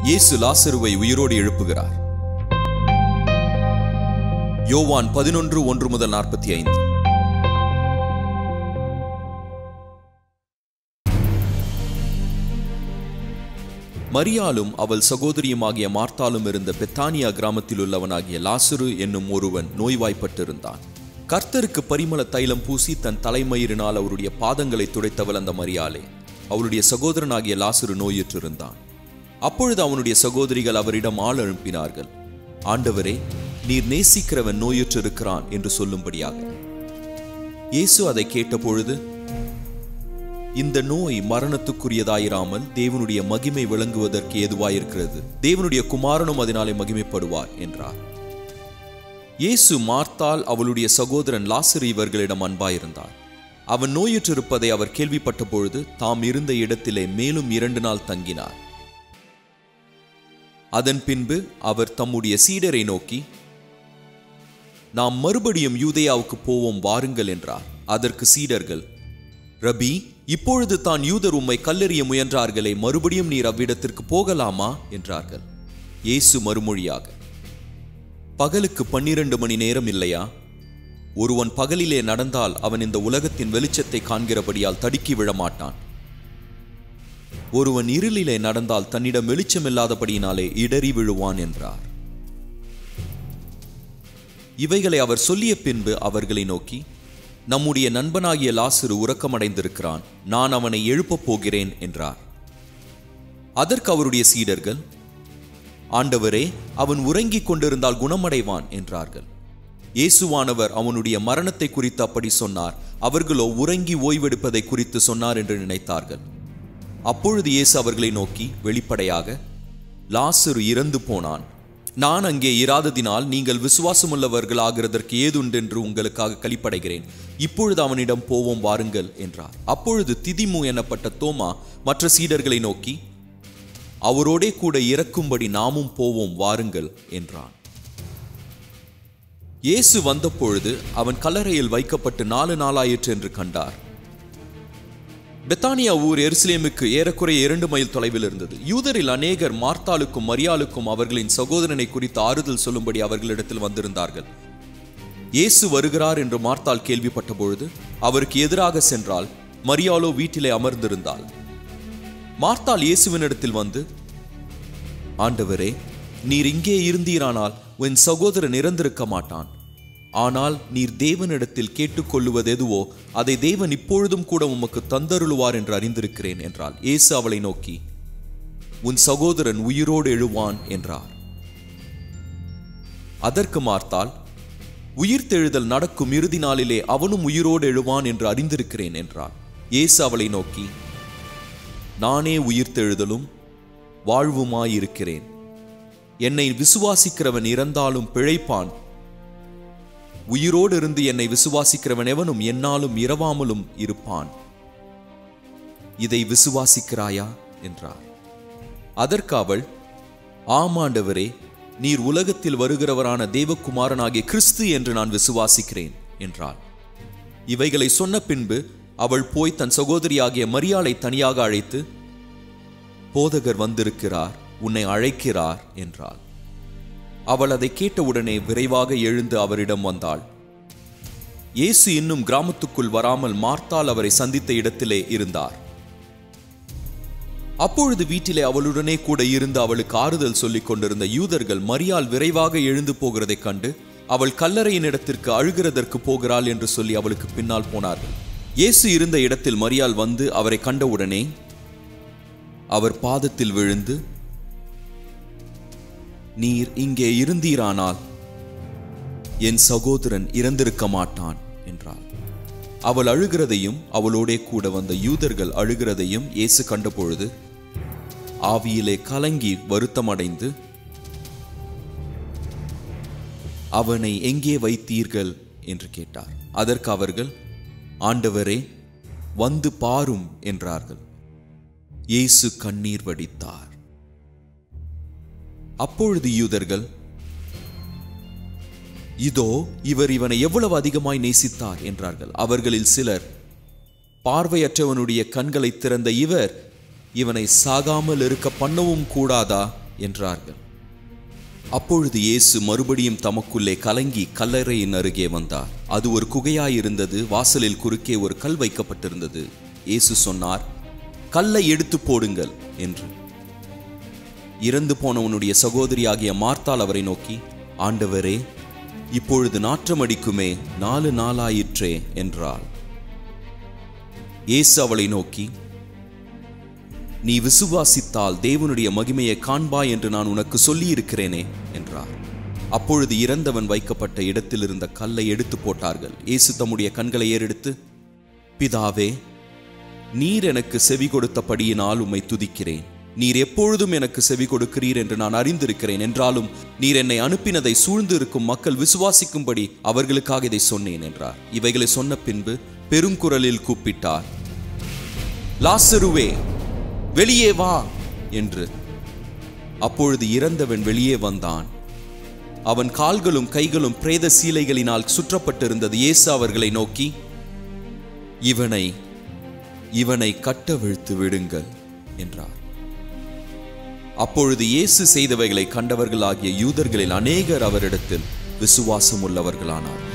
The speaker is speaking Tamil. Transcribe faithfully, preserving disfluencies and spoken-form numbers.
இயேசு லாசருவை உயிரோடு எழுப்புகிறார். யோவான் பதினொன்று ஒன்று முதல் நாற்பத்தி ஐந்து. மரியாளும் அவள் சகோதரியுமாகிய மார்த்தாலும் இருந்த பெத்தானியா கிராமத்தில் உள்ளவனாகிய லாசரு என்னும் ஒருவன் நோய்வாய்ப்பட்டிருந்தான். கர்த்தருக்கு பரிமள தைலம் பூசி தன் தலைமயிரினால் அவருடைய பாதங்களை துடைத்தவள் அந்த மரியாளே. அவளுடைய சகோதரனாகிய லாசரு நோயுற்றிருந்தான். அப்பொழுது அவனுடைய சகோதரிகள் அவரிடம் ஆள் அனுப்பினார்கள். ஆண்டவரே, நீர் நேசிக்கிறவன் நோயுற்றிருக்கிறான் என்று சொல்லும்படியாக. இயேசு அதை கேட்டபொழுது, இந்த நோய் மரணத்துக்குரியதாயிராமல் தேவனுடைய மகிமை விளங்குவதற்கு ஏதுவாயிருக்கிறது. தேவனுடைய குமாரனும் அதனாலே மகிமைப்படுவார் என்றார். இயேசு மார்த்தாள் அவளுடைய சகோதரன் லாசரு இவர்களிடம் அன்பாயிருந்தார். அவன் நோயுற்றிருப்பதை அவர் கேள்விப்பட்ட பொழுது தாம் இருந்த இடத்திலே மேலும் இரண்டு நாள் தங்கினார். அதன் பின்பு அவர் தம்முடைய சீடரை நோக்கி, நாம் மறுபடியும் யூதேயாவுக்கு போவோம் வாருங்கள் என்றார். அதற்கு சீடர்கள், ரபி, இப்பொழுது தான் யூதர் உம்மை கல்லெறிய முயன்றார்களே, மறுபடியும் நீர் அவ்விடத்திற்கு போகலாமா என்றார்கள். இயேசு மறுமொழியாக, பகலுக்கு பன்னிரண்டு மணி நேரம் இல்லையா? ஒருவன் பகலிலே நடந்தால் அவன் இந்த உலகத்தின் வெளிச்சத்தை காண்கிறபடியால் தடுக்கி விழமாட்டான். ஒருவன் இருளிலே நடந்தால் தன்னிடம் வெளிச்சம் இல்லாதபடியினாலே இடறி விழுவான் என்றார். இவைகளை அவர் சொல்லிய பின்பு அவர்களை நோக்கி, நம்முடைய நண்பனாகிய லாசரு உறக்கமடைந்திருக்கிறான், நான் அவனை எழுப்பப் போகிறேன் என்றார். அதற்கு அவருடைய சீடர்கள், ஆண்டவரே, அவன் உறங்கிக் கொண்டிருந்தால் குணமடைவான் என்றார்கள். இயேசுவானவர் அவனுடைய மரணத்தை குறித்து அப்படி சொன்னார், அவர்களோ உறங்கி ஓய்வெடுப்பதை குறித்து சொன்னார் என்று நினைத்தார்கள். அப்பொழுது இயேசு அவர்களை நோக்கி வெளிப்படையாக, லாசரு இறந்து போனான். நான் அங்கே இராததினால் நீங்கள் விசுவாசமுள்ளவர்கள் ஆகிறதற்கு ஏதுண்டென்று உங்களுக்காக களிப்படைகிறேன். இப்பொழுது அவனிடம் போவோம் வாருங்கள் என்றார். அப்பொழுது திதிமு எனப்பட்ட தோமா மற்ற சீடர்களை நோக்கி, அவரோடே கூட இறக்கும்படி நாமும் போவோம் வாருங்கள் என்றான். இயேசு வந்தபொழுது அவன் கல்லறையில் வைக்கப்பட்டு நாலு நாளாயிற்று என்று கண்டார். பெத்தானியா ஊர் எருசலேமுக்கு ஏறக்குறைய இரண்டு மைல் தொலைவில் இருந்தது. யூதரில் அநேகர் மார்த்தாளுக்கும் மரியாளுக்கும் அவர்களின் சகோதரனை குறித்து ஆறுதல் சொல்லும்படி அவர்களிடத்தில் வந்திருந்தார்கள். இயேசு வருகிறார் என்று மார்த்தாள் கேள்விப்பட்ட பொழுது அவருக்கு எதிராக சென்றால், மரியாளோ வீட்டிலே அமர்ந்திருந்தாள். மார்த்தாள் இயேசுவினிடத்தில் வந்து, ஆண்டவரே, நீர் இங்கே இருந்தீரானால் உன் சகோதரன் இறந்திருக்க மாட்டான். ஆனால் நீர் தேவனிடத்தில் கேட்டுக்கொள்ளுவது எதுவோ அதை தேவன் இப்பொழுதும் கூட உமக்கு தந்தருளுவார் என்று அறிந்திருக்கிறேன் என்றாள். இயேசு அவளை நோக்கி, உன் சகோதரன் உயிரோடு எழுவான் என்றார். அதற்கு மார்த்தாள், உயிர்த்தெழுதல் நடக்கும் இறுதி நாளிலே அவனும் உயிரோடு எழுவான் என்று அறிந்திருக்கிறேன் என்றாள். இயேசு அவளை நோக்கி, நானே உயிர்த்தெழுதலும் வாழ்வுமாயிருக்கிறேன். என்னை விசுவாசிக்கிறவன் இறந்தாலும் பிழைப்பான். உயிரோடு இருந்து என்னை விசுவாசிக்கிறவன் எவனும் என்னாலும் இரவாமலும் இருப்பான். இதை விசுவாசிக்கிறாயா என்றார். அதற்கு அவள், ஆமாண்டவரே, நீர் உலகத்தில் வருகிறவரான தேவகுமாரனாகிய கிறிஸ்து என்று நான் விசுவாசிக்கிறேன் என்றாள். இவைகளை சொன்ன பின்பு அவள் போய் தன் சகோதரியாகிய மரியாளை தனியாக அழைத்து, போதகர் வந்திருக்கிறார், உன்னை அழைக்கிறார் என்றாள். அவள் அதை கேட்டவுடனே விரைவாக எழுந்து அவரிடம் வந்தாள். இயேசு இன்னும் கிராமத்துக்குள் வராமல் மார்த்தாள் அவரை சந்தித்த இடத்திலே இருந்தார். அப்பொழுது வீட்டிலே அவளுடனே கூட இருந்து அவளுக்கு ஆறுதல் சொல்லிக் கொண்டிருந்த யூதர்கள் மரியாள் விரைவாக எழுந்து போகிறதைக் கண்டு அவள் கல்லறையின் இடத்திற்கு அழுகிறதற்கு போகிறாள் என்று சொல்லி அவளுக்கு பின்னால் போனார்கள். இயேசு இருந்த இடத்தில் மரியாள் வந்து அவரை கண்டவுடனே அவர் பாதத்தில் விழுந்து, நீர் இங்கே இருந்தீரானால் என் சகோதரன் இறந்திருக்க மாட்டான் என்றாள். அவள் அழுகிறதையும் அவளோடே கூட வந்த யூதர்கள் அழுகிறதையும் இயேசு கண்டபொழுது ஆவியிலே கலங்கி வருத்தமடைந்து, அவனை எங்கே வைத்தீர்கள் என்று கேட்டார். அதற்கு அவர்கள், ஆண்டவரே, வந்து பாரும் என்றார்கள். இயேசு கண்ணீர் வடித்தார். அப்பொழுது யூதர்கள், இதோ இவர் இவனை எவ்வளவு அதிகமாய் நேசித்தார் என்றார்கள். அவர்களில் சிலர், பார்வையற்றவனுடைய கண்களை திறந்த இவர் இவனை சாகாமல் இருக்க பண்ணவும் கூடாதா என்றார்கள். அப்பொழுது இயேசு மறுபடியும் தமக்குள்ளே கலங்கி கல்லறையின் அருகே வந்தார். அது ஒரு குகையாயிருந்தது. வாசலில் குறுக்கே ஒரு கல் வைக்கப்பட்டிருந்தது. இயேசு சொன்னார், கல்லை எடுத்து போடுங்கள் என்று. இறந்து போனவனுடைய சகோதரியாகிய மார்த்தாள் அவரை நோக்கி, ஆண்டவரே, இப்பொழுது நாற்றமடிக்குமே, நாலு நாளாயிற்றே என்றாள். இயேசு அவளை நோக்கி, நீ விசுவாசித்தால் தேவனுடைய மகிமையை காண்பாய் என்று நான் உனக்கு சொல்லி இருக்கிறேனே என்றார். அப்பொழுது இறந்தவன் வைக்கப்பட்ட இடத்தில் இருந்த கல்லை எடுத்து போட்டார்கள். இயேசு தம்முடைய கண்களை ஏறெடுத்து, பிதாவே, நீர் எனக்கு செவி கொடுத்தபடியினால் உம்மை துதிக்கிறேன். நீர் எப்பொழுதும் எனக்கு செவி கொடுக்கிறீர் என்று நான் அறிந்திருக்கிறேன். என்றாலும் நீர் என்னை அனுப்பினதை சூழ்ந்து இருக்கும் மக்கள் விசுவாசிக்கும்படி அவர்களுக்காக இதை சொன்னேன் என்றார். இவைகளை சொன்ன பின்பு பெருங்குரலில் கூப்பிட்டார், லாசருவே, வெளியே வா என்று. அப்பொழுது இறந்தவன் வெளியே வந்தான். அவன் கால்களும் கைகளும் பிரேத சீலைகளினால் சுற்றப்பட்டிருந்தது. இயேசு அவர்களை நோக்கி, இவனை இவனை கட்டவிழ்த்து விடுங்கள் என்றார். அப்பொழுது இயேசு செய்தவைகளை கண்டவர்களாகிய யூதர்களில் அநேகர் அவரிடத்தில் விசுவாசம் உள்ளவர்களானார்.